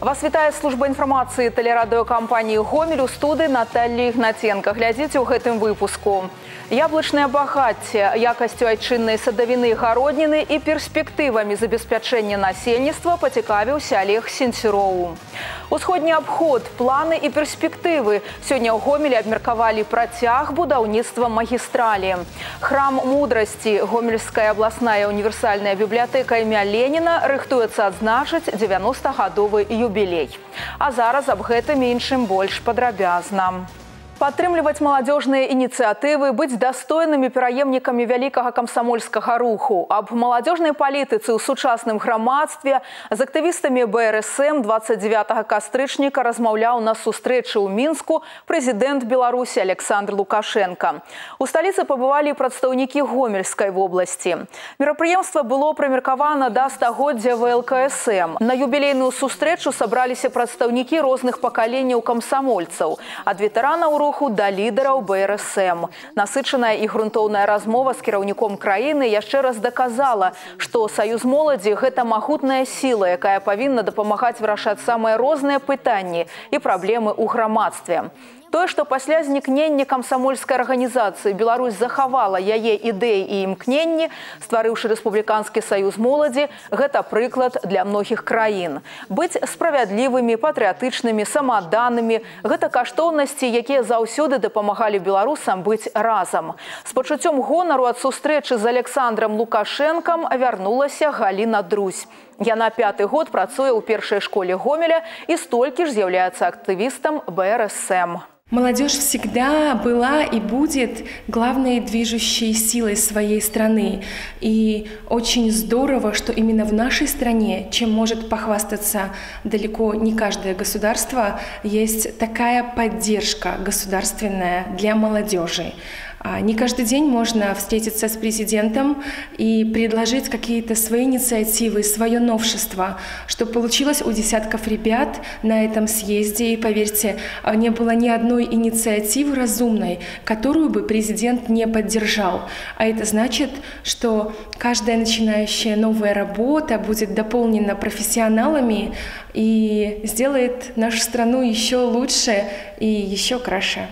Вас вітае служба інфармацыі тэлерадыёкампаніі «Гомель», у студыі Наталья Ігнаценка. Глядзіце ў гэтым выпуску. Яблычнае багацце, якасцю айчыннай садавіны і гародніны і перспектывамі забеспячэння насельніцтва пацікавіўся Олег Сенцюроў. Усходні абход, планы і перспектывы. Сёння ў Гомелі абмеркавалі працяг будаўніцтва магістралі. Храм мудрасці, Гомельская абласная універсальная бібліятэка імя Леніна рыхтуецца адзначыць 90-гадовы юбілей. А зараз аб гэтым і іншым больш падрабязна. Падтрымліваць маладзёжныя ініцыятывы, быць дастойнымі пераемнікамі вялікага камсамольскага руху. Аб маладзёжнай палітыцы ў сучасным грамадстве з актывістамі БРСМ 29 кастрычніка размаўляў на сустрэчы ў Мінску прэзідэнт Беларусі Александр Лукашенко. У сталіцы пабывалі прадстаўнікі Гомельскай вобласці. Мерапрыемства было прымеркавана да стагоддзя ВЛКСМ. На юбілейную сустрэчу сабраліся прадстаўнікі розных пакаленняў камсамольцаў, ад ветэранаў руху да лідараў БРСМ. Насычаная і грунтоўная размова з кіраўніком краіны яшчэ раз даказала, што саюз моладзі – гэта магутная сіла, якая павінна дапамагаць вырашаць самыя розныя пытанні і праблемы ў грамадстве. Тое, што пасля знікнення камсамольскай арганізацыі Беларусь захавала яе ідэі і імкненні, стварыўшы рэспубліканскі саюз моладзі, гэта прыклад для многіх краін. Быць справядлівымі, патрыятычнымі, самаадданымі – гэта каштоўнасці, якія заўсёды дапамагалі беларусам быць разам. З пачуццём гонару ад сустрэчы з Александром Лукашэнкам вярнулася Галіна Друзь. Яна 5-й год працуе ў першай школе Гомеля і столькі ж з'яўляецца актывістам БРСМ. Молодежь всегда была и будет главной движущей силой своей страны. И очень здорово, что именно в нашей стране, чем может похвастаться далеко не каждое государство, есть такая поддержка государственная для молодежи. Не каждый день можно встретиться с президентом и предложить какие-то свои инициативы, свое новшество, что получилось у десятков ребят на этом съезде. И поверьте, не было ни одной инициативы разумной, которую бы президент не поддержал. А это значит, что каждая начинающая новая работа будет дополнена профессионалами и сделает нашу страну еще лучше и еще краше.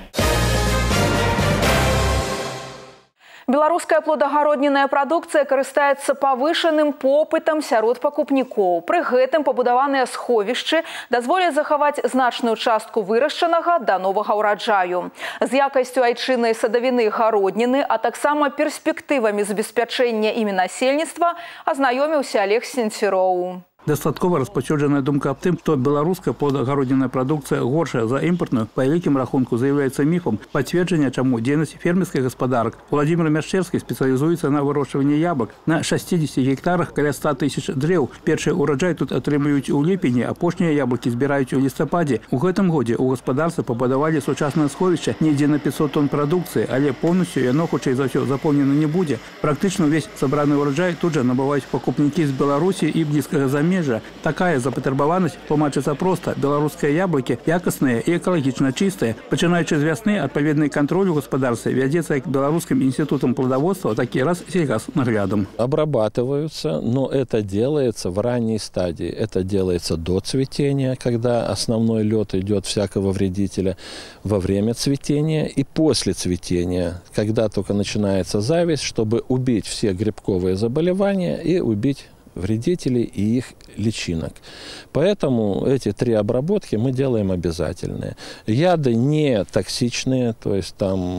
Беларуская плодагароднінная прадукцыя карыстаецца павышаным попытам сярод пакупнікоў. Пры гэтым пабудаваныя сховішчы дазволяць захаваць значную частку вырашчанага да новага ўраджаю. З якасцю айчыннай садавіны і гародніны, а таксама перспектывамі забеспячэння імі насельніцтва азнаёміўся Олег Сенцюроў. Дастаткова распаўсюджаная думка аб тым, што беларуская плодагароднінная прадукцыя горшая за імпартную, па вялікім рахунку з'яўляецца міфам, пацверджання чаму дзейнасць фермерскіх гаспадарак. Владзімир Мяшчэрскі спецыялізуецца на вырошчванні яблык. На 60 гектарах каля 100 000 дрэў. Першы ўраджай тут атрымліваюць у ліпені, апошнія яблыкі збіраюць у лістападзе. У гэтым годзе ў гаспадарцы пабудавалі сучаснае сховішча недзе на 500 тонн прадукцыі, але поўнасцю яно, хутчэй за ўсё, запоўнена не будзе. Практычна ўвесь сабраны ўраджай тут жа набываюць пакупнікі з Беларусі і блізкага замежжа. Такая запатрабаванасць тлумачыцца проста. Беларускія яблыкі якасныя і экалагічна чыстыя. Пачынаючы з вясны, адпаведны кантроль у гаспадарстве вядзецца як Беларускім інстытутам плодоводства, так і раз сельгаснаглядам. Обрабатываются, но это делается в ранней стадии. Это делается до цветения, когда основной лед идет всякого вредителя, во время цветения и после цветения, когда только начинается зависть, чтобы убить все грибковые заболевания и убить вредителей и их личинок. Поэтому эти 3 обработки мы делаем обязательные. Яды не токсичные, то есть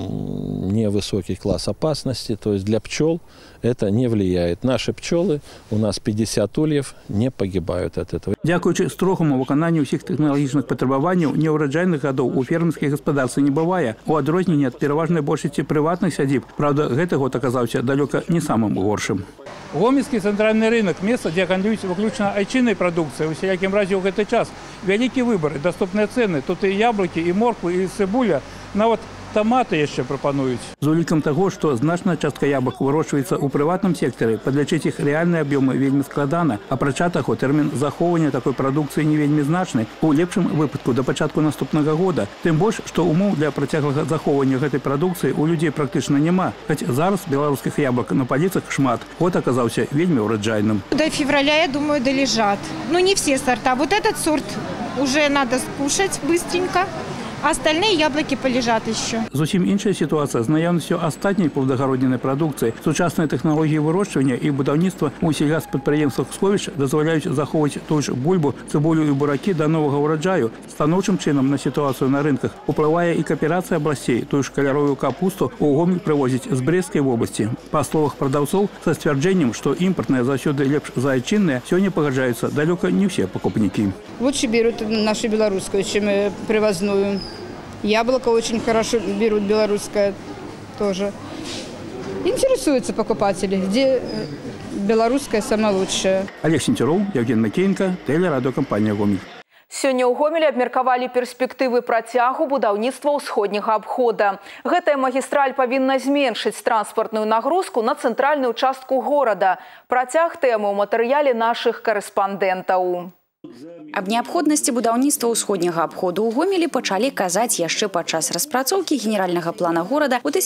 там невысокий класс опасности, то есть для пчел это не влияет. Наши пчелы, у нас 50 ульев, не погибают от этого. Дзякуючы строгаму выкананню ўсіх тэхналагічных патрабаванняў, неўраджайных гадоў у фермерскіх гаспадарствах не бывае, у адрозненні ад пераважнай большасці прыватных сядзіб. Правда, гэты год аказаўся далёка не самым горшым. Гомельскі цэнтральны рынок – месца, дзе гандлююць выключна айчыннай прадукцыі. У сялякім разе ў гэты час вялікі выбар, даступныя цэны. Тут і яблыкі, і морквы, і цыбуля, нават томаты яшчэ прапануюць. З улікам таго, што значная частка яблык вырошчваецца ў прыватным сектары, падлічыць іх рэальныя аб'ёмы вельмі складана. Апрача таго, тэрмін захоўвання такой прадукцыі не вельмі значны. У лепшым выпадку да пачатку наступнага года. Тым больш, што умоў для працяглага захоўвання гэтай прадукцыі у людзей практычна няма. Хоць зараз беларускіх яблык на паліцах шмат. Год аказаўся вельмі ўраджайным. До февраля, я думаю, долежат. Ну, не все сорта. Вот этот сорт уже надо скушать быстренько. А остальные яблоки полежат еще. Зусім іншая ситуация з наявністю астатньої плодогароднінної продукції. Сучасні технології вирощування і будівництва у сільгосппідприємствах сховищ дозволяють заховувати ту ж бульбу, цибулю і бураки до нового урожаю. Становчим чином на ситуацію на ринках впливає і кооперація областей. Ту ж кольорову капусту у Гомель привозять з Брестської області. По словах продавцов, со стверджением, что импортные засюды лепш за айчинные, сегодня погоджаются далеко не все покупники. Лучше берут нашу белорусскую, чем привозную. Яблоко очень хорошо берут, белорусское тоже. Интересуются покупатели, где белорусская самая лучшая. Олег Сентеров, Евген Макеенко, телерадиокомпания «Гомель». Сёння ў Гомелі абмеркавалі перспектывы працягу будаўніцтва ўсходняга абхода. Гэтая магістраль павінна зменшыць транспартную нагрузку на цэнтральную частку горада. Працяг тэмы ў матэрыяле нашых карэспандэнтаў. Аб неабходнасці будаўніцтва ўсходняга абходу ў Гомелі пачалі казаць яшчэ падчас распрацоўкі генеральнага плана горада ў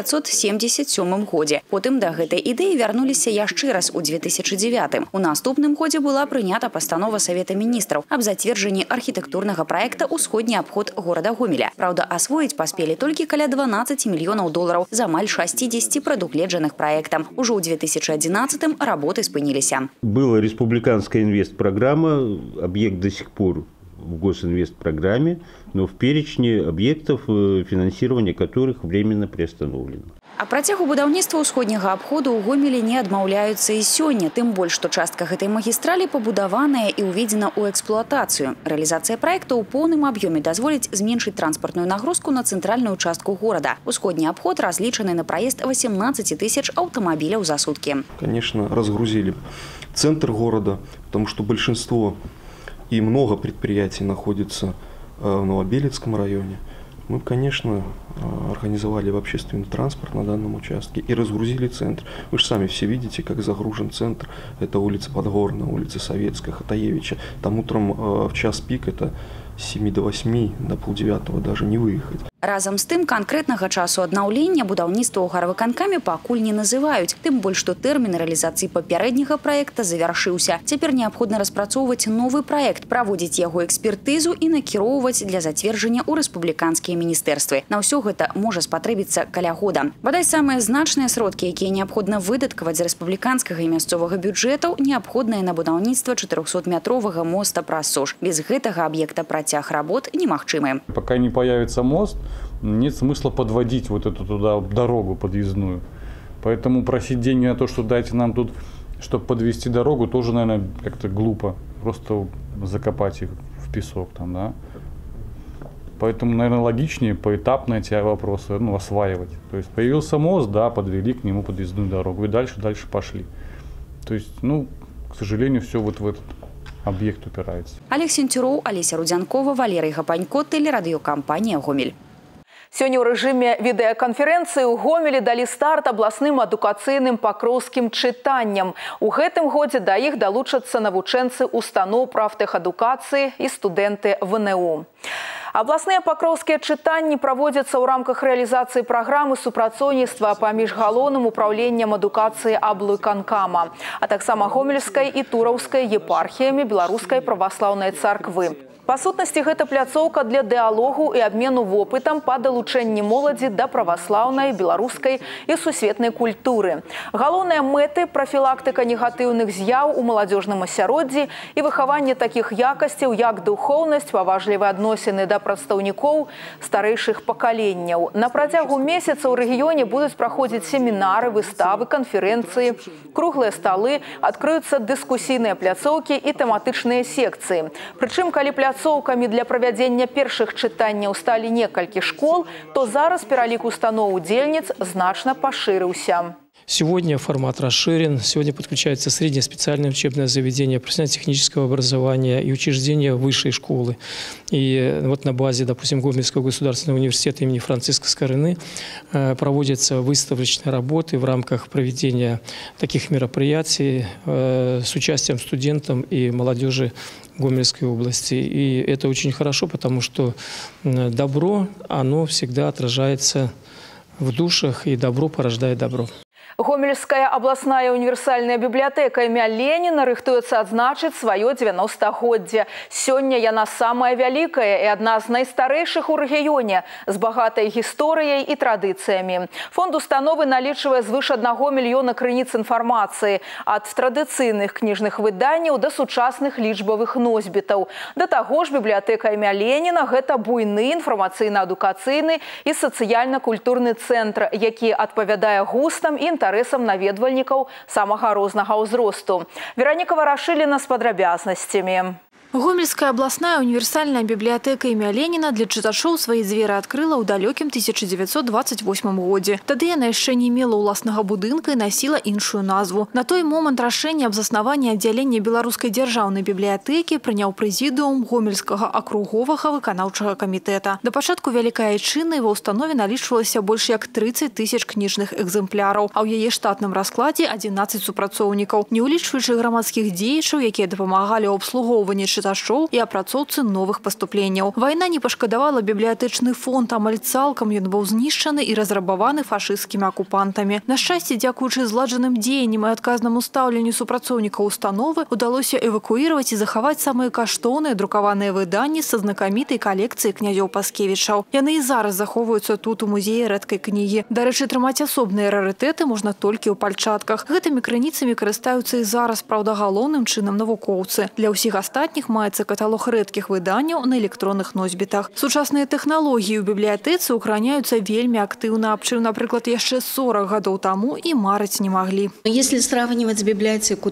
1977 годзе. Потым да гэтай ідэі вярнуліся яшчэ раз у 2009. У наступным годзе была прынята пастанова Савета міністраў аб зацверджанні архітэктурнага праекта «Усходні абход горада Гомеля». Праўда, асвоіць паспелі толькі каля 12 мільёнаў долараў з амаль 60 прадугледжаных праектам. Ужо ў 2011 работы спыніліся. Была республиканская инвестпрограмма, объект до сих пор в госинвестпрограмме, но в перечне объектов, финансирование которых временно приостановлено. А працягу будаўніцтва ўсходняга абходу ў Гомелі не адмаўляюцца і сёння, тым больш, што частка гэтай магістралі пабудаваная і ўведзена ў эксплуатацыю. Рэалізацыя праекта ў поўным аб'ёме дазволіць зменшыць транспартную нагрузку на цэнтральную частку горада. Усходні абход разлічаны на праезд 18 тысяч аўтамабіляў за суткі. Конечно, разгрузили центр города, потому что большинство и много предприятий находится в Новобелецком районе. Мы, конечно, организовали в общественный транспорт на данном участке и разгрузили центр. Вы же сами все видите, как загружен центр. Это улица Подгорная, улица Советская, Хатаевича. Там утром в час пик это с 7 до 8, до полдевятого даже не выехать. Разам з тым, канкрэтнага часу аднаўлення будаўніцтва ў гарвыканкаме пакуль не называюць. Тым больш, што тэрмін рэалізацыі папярэдняга праекта завяршыўся. Цяпер неабходна распрацоўваць новы праект, праводзіць яго экспертызу і накіроўваць для зацверджання ў рэспубліканскія міністэрствы. На ўсё гэта можа спатрэбіцца каля года. Бадай самыя значныя сродкі, якія неабходна выдаткаваць з рэспубліканскага і мясцовага бюджэтаў, неабходныя на будаўніцтва 400-метровага моста праз Сош. Без гэтага аб'екта працяг работ немагчымы. Пока не появится мост, нет смысла подводить вот эту туда дорогу подъездную. Поэтому просить деньги на то, что дайте нам тут, чтобы подвести дорогу, тоже, наверное, как-то глупо. Просто закопать их в песок там, да. Поэтому, наверное, логичнее поэтапно эти вопросы осваивать. То есть появился мост, да, подвели к нему подъездную дорогу и дальше пошли. То есть, к сожалению, все вот в этот объект упирается. Олег Сентеров, Олеся Рудзянкова, Валерий Гапанько, телерадиокомпания «Гомель». Сёння ў рэжыме відэаканферэнцыі ў Гомелі далі старт абласным адукацыйным пакроўскім чытанням. У гэтым годзе да іх далучацца навучэнцы устаноў прафтэхадукацыі і студэнты ВНУ. Абласныя пакроўскія чытанні праводзяцца ў рамках рэалізацыі праграмы супрацоўніцтва паміж галоўным управленнем адукацыі аблвыканкама, а таксама гомельскай і тураўскай епархіямі Беларускай праваслаўнай царквы. Па сутнасці, гэта пляцоўка для дыалогу і абмену вопытам па далучэнні моладзі да праваслаўнай, беларускай і сусветнай культуры. Галоўныя мэты – прафілактыка негатыўных з'яў у маладзёжным асяроддзі і выхаванне такіх якасцяў, як духоўнасць, паважлівыя адносіны да прадстаўнікоў старэйшых пакаленняў. На працягу месяца ў рэгіёне будуць праходзіць семінары, выставы, канферэнцыі, круглыя сталы, адкрыюцца дыскусійныя пляцоўкі і тэматычныя секцыі. Прычым, калі пляцоўкамі для правядзення першых чытанняў сталі некалькі школ, то зараз пералік устаноў удзельніц значна пашырыўся. Сегодня формат расширен. Сегодня подключается среднее специальное учебное заведение, профессионально-технического образования и учреждения высшей школы. И вот на базе, допустим, Гомельского государственного университета имени Франциска Скорыны проводятся выставочные работы в рамках проведения таких мероприятий с участием студентов и молодежи Гомельской области. И это очень хорошо, потому что добро, оно всегда отражается в душах, и добро порождает добро. Гомельская областная универсальная библиотека імя Ленина рыхтуецца адзначыць сваё 90-годдзе. Сёння яна самая вялікая і адна з найстарэйшых у рэгіёне, з багатай гісторыяй і традыцыямі. Фонд установы налічвае звыш 1 мільёна крыніц інфармацыі, ад традыцыйных кніжных выданняў да сучасных лічбавых носьбітаў. Да таго ж бібліятэка імя Ленина – гэта буйны інфармацыйна-адукацыйны і сацыяльна-культурны цэнтр, які адпавядае густам і інтарэсам наведвальнікаў самага рознага ўзросту. Вероніка Варашыліна з падрабязнасцямі. Гомельская областная универсальная библиотека імя Ленина для чытачоў свои дзверы открыла ў далёкім 1928 годзе. Тады яна яшчэ не мела ўласнага будынка і носила іншую назву. На той момант рашэнне аб заснаванні аддзялення беларускай дзяржаўнай бібліятэкі прыняў прэзідыум Гомельскага акруговага выканаўчага камітэта. Да пачатку вялікай айчыннай ва ўстанове налічвалася больш як 30 000 кніжных экземпляраў, а ў яе штатным раскладзе 11 супрацоўнікаў, не ўлічваючы грамадскіх дзеячаў, якія дапамагалі ў абслугоўванні чытачоў і апрацоўцы новых паступленняў. Вайна не пашкадавала бібліятэчны фонд, амаль цалкам ён быў знішчаны і разрабаваны фашысцкімі акупантамі. На шчасце, дзякуючы зладжаным дзеянням і адказнаму стаўленню супрацоўнікаў установы, удалося эвакуіраваць і захаваць самыя каштоўныя друкаваныя выданні са знакамітай калекцыі князёў Паскевічаў. Яны і зараз захоўваюцца тут у музеі рэдкай кнігі. Дарэчы, трымаць асобныя рарытэты можна толькі ў пальчатках. Гэтымі крыніцамі карыстаюцца і зараз, праўда, галоўным чынам навукоўцы. Для ўсіх астатніх маецца каталог рэдкіх выданняў на электронных носьбітах. Сучасныя тэхналогіі ў бібліятэцы укараняюцца вельмі актыўна, аб чым, напрыклад, яшчэ 40 гадоў таму і марыць не маглі. Если сравнивать библиотеку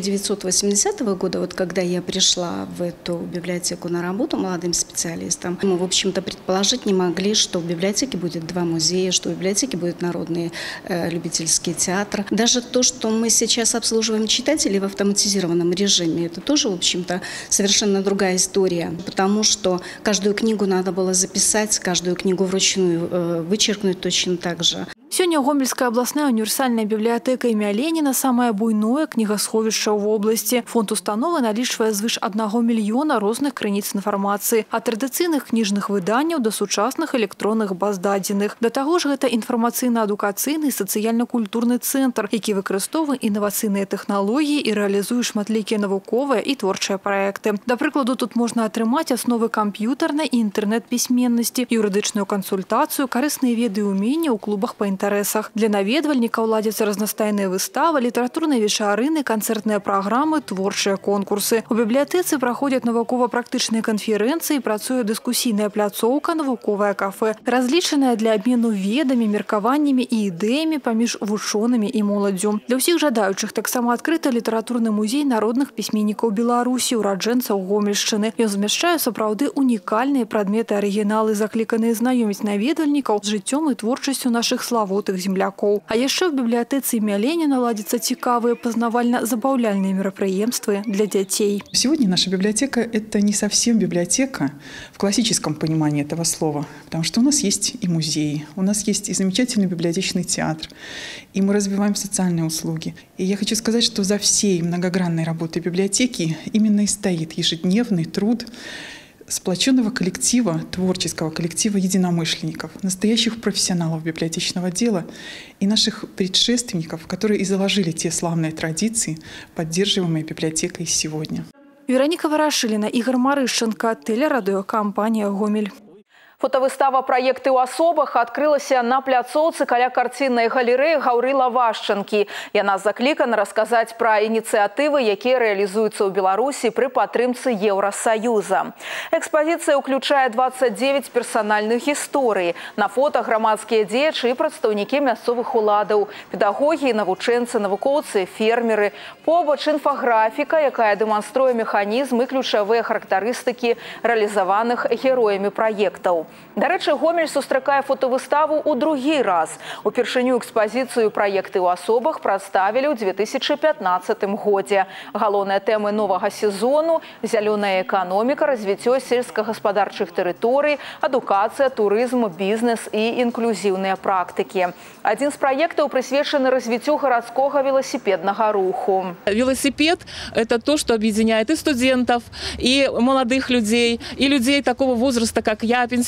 1980 года, вот когда я пришла в эту библиотеку на работу молодым специалистом, мы, в общем-то, предположить не могли, что в библиотеке будет 2 музея, что в библиотеке будет народный любительский театр. Даже то, что мы сейчас обслуживаем читателей в автоматизированном режиме, это тоже, в общем-то, совершенно другая история, потому что каждую книгу надо было записать, каждую книгу вручную вычеркнуть точно так же. Сёння Гомельская областная универсальная библиотека імя Ленина самае буйное кнігасховішча ў вобласці. Фонд установы налічвае звыш 1 мільёна розных крыніц інфармацыі, ад традыцыйных кніжных выданняў да сучасных электронных баз дадзеных. Да таго ж гэта інфармацыйна-адукацыйны і сацыяльна-культурны цэнтр, які выкарыстоўвае інавацыйныя тэхналогіі і рэалізуе шматлікія навуковыя і творчыя праекты. Да прыкладу, тут можна атрымаць асновы камп'ютарнай і інтэрнэт-пісьменнасці, юрыдычную кансультацыю, карысныя веды і ўменні ў клубах па інтэрнэце. Для наведвальнікаў ладзяцца разнастайныя выставы, літаратурныя вечарыны, канцэртныя праграмы, творчыя конкурсы. У бібліятэцы праходзяць навукова-практычныя канферэнцыі, працуе дыскусійная пляцоўка, навуковае кафэ, разлічаная для абмену ведамі, меркаваннямі і ідэямі паміж вучонымі і моладдзю. Для ўсіх жадаючых таксама адкрыты літаратурны музей народных пісьменнікаў Беларусі, ураджэнцаў Гомельшчыны. Ён змяшчае сапраўды унікальныя прадметы, арыгіналы, закліканыя знаёміць наведвальнікаў з жыццём і творчасцю нашых славутых земляков. А еще в библиотеке імя Ленина ладятся цікавые познавально-забавляльные мероприятия для детей. Сегодня наша библиотека – это не совсем библиотека в классическом понимании этого слова, потому что у нас есть и музеи, у нас есть и замечательный библиотечный театр, и мы развиваем социальные услуги. И я хочу сказать, что за всей многогранной работой библиотеки именно и стоит ежедневный труд сплоченного коллектива, творческого коллектива единомышленников, настоящих профессионалов библиотечного дела и наших предшественников, которые и заложили те славные традиции, поддерживаемые библиотекой сегодня. Вероника Варашыліна, Игорь Марышченко, телерадиокомпания «Гомель». Фотовыстава «Проекты ў асобах» адкрылася на пляцоўцы каля карціннай галерэі Гаўрыла Вашчанкі. Яна заклікана расказаць пра ініцыятывы, якія рэалізуюцца ў Беларусі пры падтрымцы Еўрасаюза. Экспазіцыя ўключае 29 персанальных гісторый. На фота грамадскія дзеячы і прадстаўнікі мясцовых уладаў, педагогі, навучэнцы, навукоўцы, фермеры. Побач інфаграфіка, якая дэманструе механізм і ключавыя характарыстыкі рэалізаваных героямі праектаў. Дарэчы, Гомель сустракае фотовыставу ў другі раз. Упершыню экспазіцыю «Проекты ў асобах» прадставілі ў 2015 годзе. Галоўныя тэмы новага сезону – зялёная эканоміка, развіццё сельскагаспадарчых тэрыторый, адукацыя, турызм, бізнес і інклюзіўныя практыкі. Адзін з праектаў прысвечаны развіццю гарадскога велосипеднага руху. Велосипед – это то, что объединяет и студентов, и молодых людей, и людей такого возраста, как я, пенсионеров,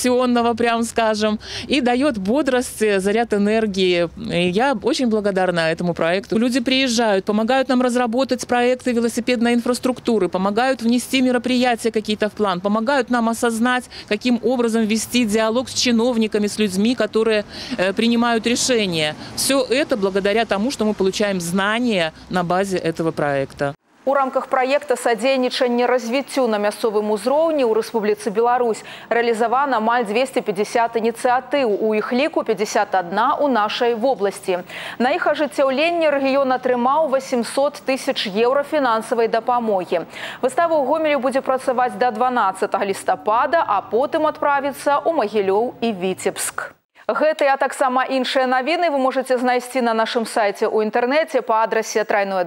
инновационного, прям скажем, и дает бодрость, заряд энергии. И я очень благодарна этому проекту. Люди приезжают, помогают нам разработать проекты велосипедной инфраструктуры, помогают внести мероприятия какие-то в план, помогают нам осознать, каким образом вести диалог с чиновниками, с людьми, которые принимают решения. Все это благодаря тому, что мы получаем знания на базе этого проекта. У рамках проекта «Садзейнічанне развіццю на мясцовым узроўні» ў Рэспубліцы Беларусь рэалізавана амаль 250 ініцыятыў, у іх ліку 51 у нашай вобласці. На іх ажыццяўленне рэгіён атрымаў 800 тысяч еўра фінансавай дапамогі. Выстава ў Гомелі будзе працаваць до 12 лістапада, а потым адправіцца ў Магілёў і Віцебск. Гэтыя, а таксама іншыя навіны вы можаце знайсці на нашым сайце ў інтэрнэце па адрасе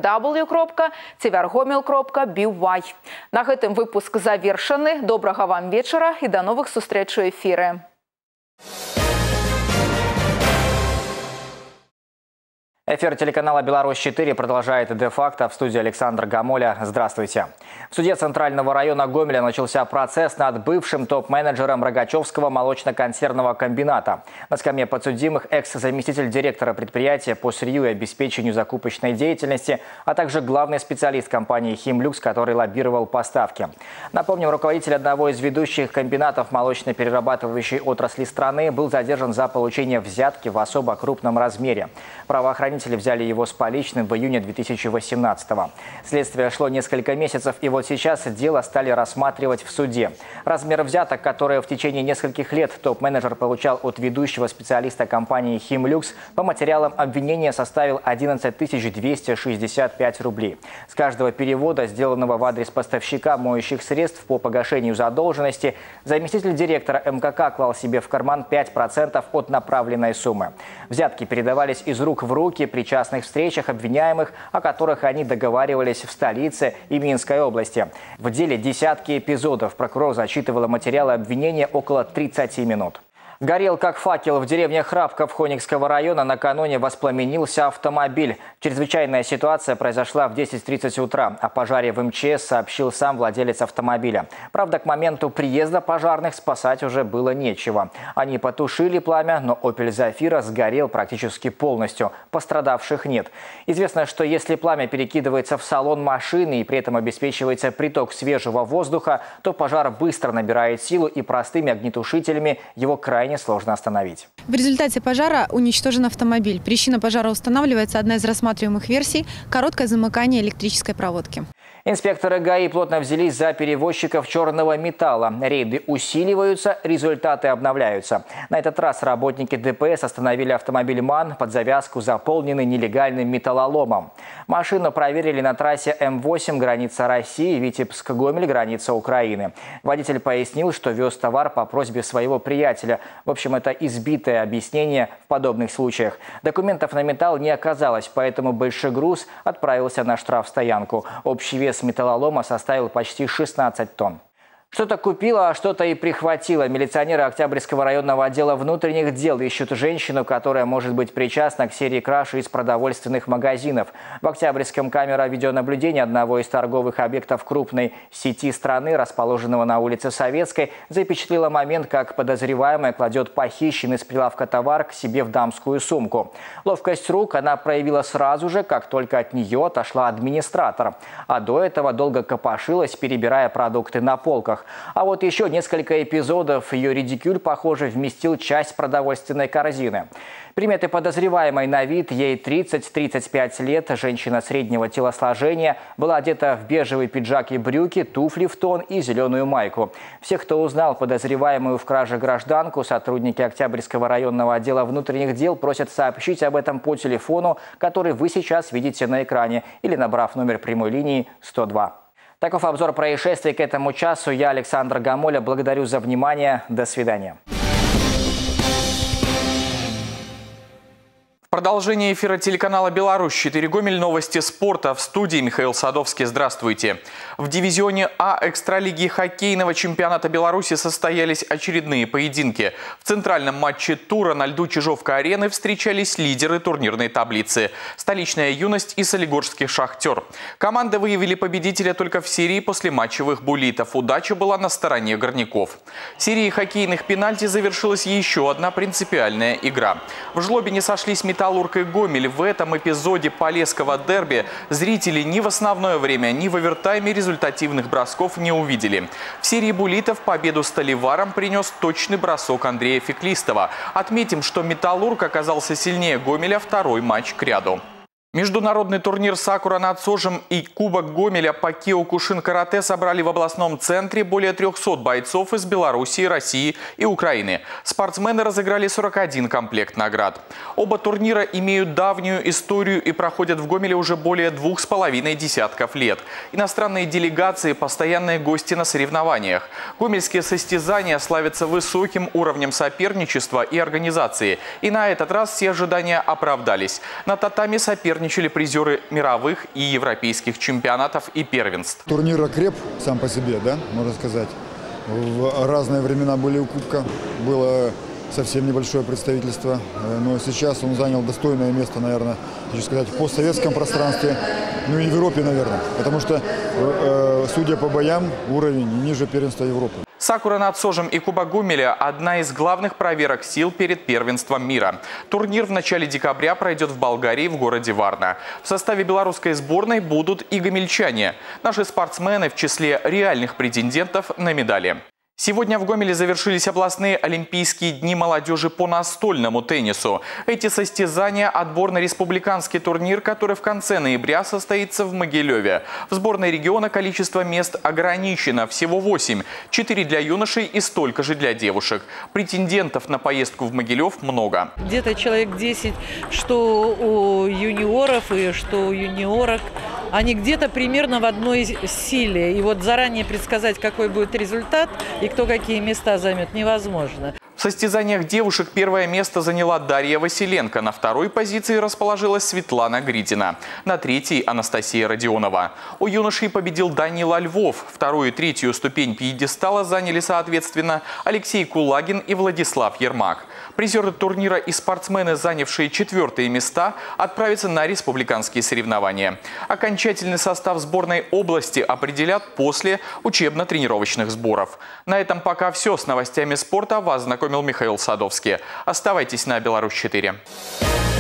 www.tvrgomel.by. На гэтым выпуск завершаны. Добрага вам вечара і да новых сустрэч у эфіры. Эфир телеканала «Беларусь-4» продолжает де-факто. В студии Александр Гамоля. Здравствуйте. В суде Центрального района Гомеля начался процесс над бывшим топ-менеджером Рогачевского молочно-консервного комбината. На скамье подсудимых экс-заместитель директора предприятия по сырью и обеспечению закупочной деятельности, а также главный специалист компании «Химлюкс», который лоббировал поставки. Напомним, руководитель одного из ведущих комбинатов молочно-перерабатывающей отрасли страны был задержан за получение взятки в особо крупном размере. Правоохранители взяли его с поличным в июне 2018-го. Следствие шло несколько месяцев, и вот сейчас дело стали рассматривать в суде. Размер взяток, которые в течение нескольких лет топ-менеджер получал от ведущего специалиста компании «Химлюкс», по материалам обвинения составил 11 265 рублей. С каждого перевода, сделанного в адрес поставщика моющих средств по погашению задолженности, заместитель директора МКК клал себе в карман 5% от направленной суммы. Взятки передавались из рук в руки при частных встречах обвиняемых, о которых они договаривались в столице и Минской области. В деле десятки эпизодов. Прокурор зачитывала материалы обвинения около 30 минут. Горел как факел в деревне Храбков Хоникского района. Накануне воспламенился автомобиль. Чрезвычайная ситуация произошла в 10:30 утра. О пожаре в МЧС сообщил сам владелец автомобиля. Правда, к моменту приезда пожарных спасать уже было нечего. Они потушили пламя, но Opel Zafira сгорел практически полностью. Пострадавших нет. Известно, что если пламя перекидывается в салон машины и при этом обеспечивается приток свежего воздуха, то пожар быстро набирает силу, и простыми огнетушителями его крайне сложно остановить. В результате пожара уничтожен автомобиль. Причина пожара устанавливается, одна из рассматриваемых версий – короткое замыкание электрической проводки. Инспекторы ГАИ плотно взялись за перевозчиков черного металла. Рейды усиливаются, результаты обновляются. На этот раз работники ДПС остановили автомобиль МАН под завязку, заполненный нелегальным металлоломом. Машину проверили на трассе М8, граница России, Витебск-Гомель, граница Украины. Водитель пояснил, что вез товар по просьбе своего приятеля. В общем, это избитое объяснение в подобных случаях. Документов на металл не оказалось, поэтому большегруз отправился на штрафстоянку. Общий вес металлолома составил почти 16 тонн. Что-то купила, а что-то и прихватила. Милиционеры Октябрьского районного отдела внутренних дел ищут женщину, которая может быть причастна к серии краж из продовольственных магазинов. В Октябрьском камера видеонаблюдения одного из торговых объектов крупной сети страны, расположенного на улице Советской, запечатлела момент, как подозреваемая кладет похищенный с прилавка товар к себе в дамскую сумку. Ловкость рук она проявила сразу же, как только от нее отошла администратор. А до этого долго копошилась, перебирая продукты на полках. А вот еще несколько эпизодов. Ее редикюль, похоже, вместил часть продовольственной корзины. Приметы подозреваемой на вид: ей 30-35 лет, женщина среднего телосложения, была одета в бежевый пиджак и брюки, туфли в тон и зеленую майку. Всех, кто узнал подозреваемую в краже гражданку, сотрудники Октябрьского районного отдела внутренних дел просят сообщить об этом по телефону, который вы сейчас видите на экране, или набрав номер прямой линии 102. Таков обзор происшествий к этому часу. Я, Александр Гамоля, благодарю за внимание. До свидания. Продолжение эфира телеканала «Беларусь-4 Гомель». Новости спорта. В студии Михаил Садовский. Здравствуйте. В дивизионе А экстралиги хоккейного чемпионата Беларуси состоялись очередные поединки. В центральном матче тура на льду Чижовка-арены встречались лидеры турнирной таблицы – столичная «Юность» и солигорский «Шахтер». Команды выявили победителя только в серии послематчевых буллитов. Удача была на стороне горняков. В серии хоккейных пенальти завершилась еще одна принципиальная игра. В жлобе не сошлись «Металлург» и «Гомель». В этом эпизоде полесского дерби зрители ни в основное время, ни в овертайме результативных бросков не увидели. В серии буллитов победу сталеварам принес точный бросок Андрея Феклистова. Отметим, что «Металлург» оказался сильнее «Гомеля» второй матч кряду. Международный турнир «Сакура» над Сожем и Кубок Гомеля по киокушин-карате собрали в областном центре более 300 бойцов из Белоруссии, России и Украины. Спортсмены разыграли 41 комплект наград. Оба турнира имеют давнюю историю и проходят в Гомеле уже более 2,5 десятков лет. Иностранные делегации – постоянные гости на соревнованиях. Гомельские состязания славятся высоким уровнем соперничества и организации. И на этот раз все ожидания оправдались. На татами соперничали призеры мировых и европейских чемпионатов и первенств. Турнир окреп сам по себе, да, можно сказать. В разные времена были у Кубка, было совсем небольшое представительство, но сейчас он занял достойное место, наверное, хочу сказать, в постсоветском пространстве, ну и в Европе, наверное, потому что, судя по боям, уровень ниже первенства Европы. «Сакура» над Сожем и Кубок Гомеля – одна из главных проверок сил перед первенством мира. Турнир в начале декабря пройдет в Болгарии, в городе Варна. В составе белорусской сборной будут и гомельчане. Наши спортсмены в числе реальных претендентов на медали. Сегодня в Гомеле завершились областные олимпийские дни молодежи по настольному теннису. Эти состязания – отбор на республиканский турнир, который в конце ноября состоится в Могилеве. В сборной региона количество мест ограничено – всего 8. 4 для юношей и столько же для девушек. Претендентов на поездку в Могилев много. Где-то человек 10, что у юниоров и что у юниорок. Они где-то примерно в одной силе. И вот заранее предсказать, какой будет результат и кто какие места займет, невозможно. В состязаниях девушек первое место заняла Дарья Василенко. На второй позиции расположилась Светлана Гридина. На третьей – Анастасия Родионова. У юношей победил Данила Львов. Вторую и третью ступень пьедестала заняли, соответственно, Алексей Кулагин и Владислав Ермак. Призеры турнира и спортсмены, занявшие 4-е места, отправятся на республиканские соревнования. Окончательный состав сборной области определят после учебно-тренировочных сборов. На этом пока все. С новостями спорта вас знакомил Михаил Садовский. Оставайтесь на «Беларусь-4».